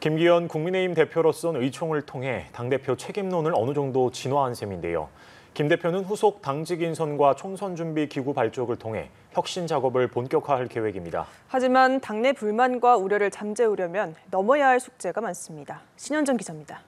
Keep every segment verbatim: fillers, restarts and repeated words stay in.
김기현 국민의힘 대표로선 의총을 통해 당대표 책임론을 어느 정도 진화한 셈인데요. 김 대표는 후속 당직 인선과 총선 준비 기구 발족을 통해 혁신 작업을 본격화할 계획입니다. 하지만 당내 불만과 우려를 잠재우려면 넘어야 할 숙제가 많습니다. 신현정 기자입니다.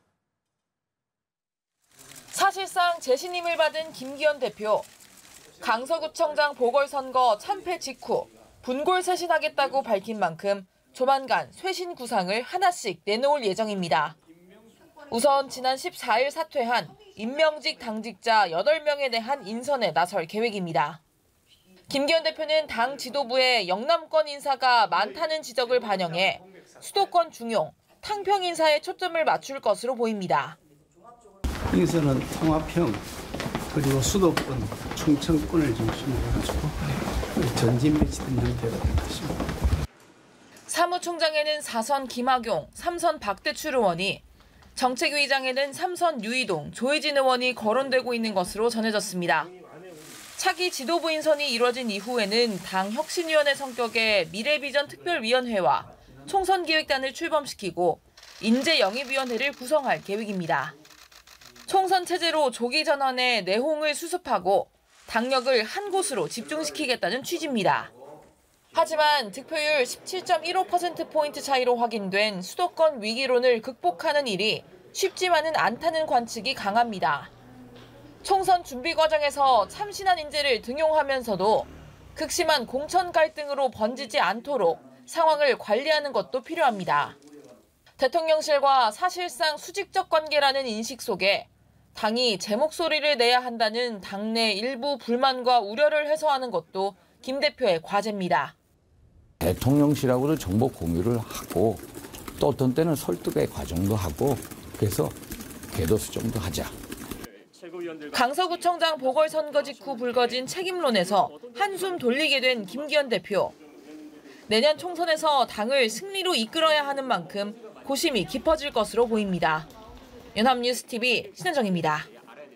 사실상 재신임을 받은 김기현 대표. 강서구청장 보궐선거 참패 직후 분골쇄신하겠다고 밝힌 만큼 조만간 쇄신 구상을 하나씩 내놓을 예정입니다. 우선 지난 십사 일 사퇴한 임명직 당직자 여덟 명에 대한 인선에 나설 계획입니다. 김기현 대표는 당 지도부에 영남권 인사가 많다는 지적을 반영해 수도권 중용, 탕평 인사에 초점을 맞출 것으로 보입니다. 인선은 통합형, 그리고 수도권, 충청권을 중심으로 해가지고 전진 배치된 형태가 될 것입니다. 사무총장에는 사선 김학용, 삼선 박대출 의원이, 정책위의장에는 삼선 유이동, 조혜진 의원이 거론되고 있는 것으로 전해졌습니다. 차기 지도부 인선이 이뤄진 이후에는 당 혁신위원회 성격의 미래비전특별위원회와 총선기획단을 출범시키고 인재영입위원회를 구성할 계획입니다. 총선 체제로 조기 전환에 내홍을 수습하고 당력을 한 곳으로 집중시키겠다는 취지입니다. 하지만 득표율 십칠 점 일오 퍼센트포인트 차이로 확인된 수도권 위기론을 극복하는 일이 쉽지만은 않다는 관측이 강합니다. 총선 준비 과정에서 참신한 인재를 등용하면서도 극심한 공천 갈등으로 번지지 않도록 상황을 관리하는 것도 필요합니다. 대통령실과 사실상 수직적 관계라는 인식 속에 당이 제 목소리를 내야 한다는 당내 일부 불만과 우려를 해소하는 것도 김 대표의 과제입니다. 대통령실하고도 정보 공유를 하고 또 어떤 때는 설득의 과정도 하고 그래서 궤도 수정도 하자. 강서구청장 보궐선거 직후 불거진 책임론에서 한숨 돌리게 된 김기현 대표. 내년 총선에서 당을 승리로 이끌어야 하는 만큼 고심이 깊어질 것으로 보입니다. 연합뉴스티비 신현정입니다.